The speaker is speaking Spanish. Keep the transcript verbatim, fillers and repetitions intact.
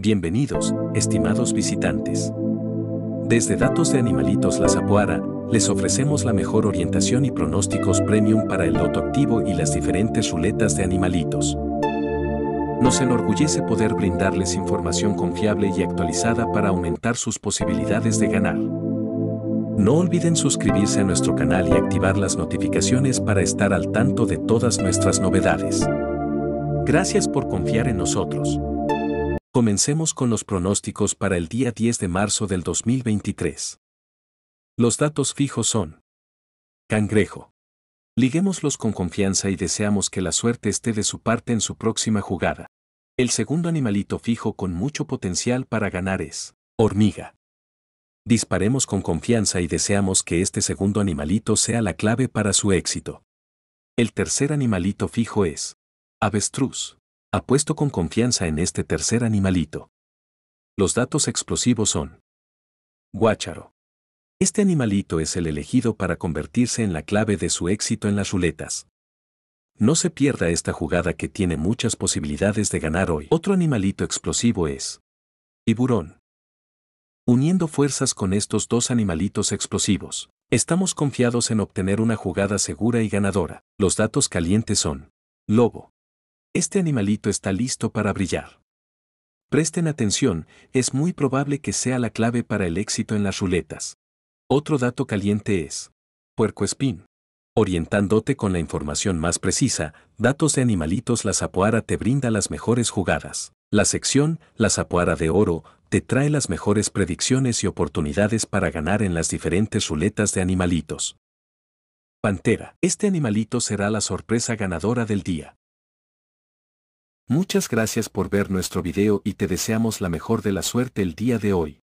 Bienvenidos, estimados visitantes. Desde Datos de Animalitos La Zapuara, les ofrecemos la mejor orientación y pronósticos premium para el loto activo y las diferentes ruletas de animalitos. Nos enorgullece poder brindarles información confiable y actualizada para aumentar sus posibilidades de ganar. No olviden suscribirse a nuestro canal y activar las notificaciones para estar al tanto de todas nuestras novedades. Gracias por confiar en nosotros. Comencemos con los pronósticos para el día diez de marzo del dos mil veintitrés. Los datos fijos son: Cangrejo. Liguémoslos con confianza y deseamos que la suerte esté de su parte en su próxima jugada. El segundo animalito fijo con mucho potencial para ganar es Hormiga. Disparemos con confianza y deseamos que este segundo animalito sea la clave para su éxito. El tercer animalito fijo es Avestruz. Apuesto con confianza en este tercer animalito. Los datos explosivos son: Guácharo. Este animalito es el elegido para convertirse en la clave de su éxito en las ruletas. No se pierda esta jugada que tiene muchas posibilidades de ganar hoy. Otro animalito explosivo es Tiburón. Uniendo fuerzas con estos dos animalitos explosivos, estamos confiados en obtener una jugada segura y ganadora. Los datos calientes son: Lobo. Este animalito está listo para brillar. Presten atención, es muy probable que sea la clave para el éxito en las ruletas. Otro dato caliente es Puercoespín. Orientándote con la información más precisa, Datos de Animalitos La Zapuara te brinda las mejores jugadas. La sección La Zapuara de Oro te trae las mejores predicciones y oportunidades para ganar en las diferentes ruletas de animalitos. Pantera. Este animalito será la sorpresa ganadora del día. Muchas gracias por ver nuestro video y te deseamos la mejor de la suerte el día de hoy.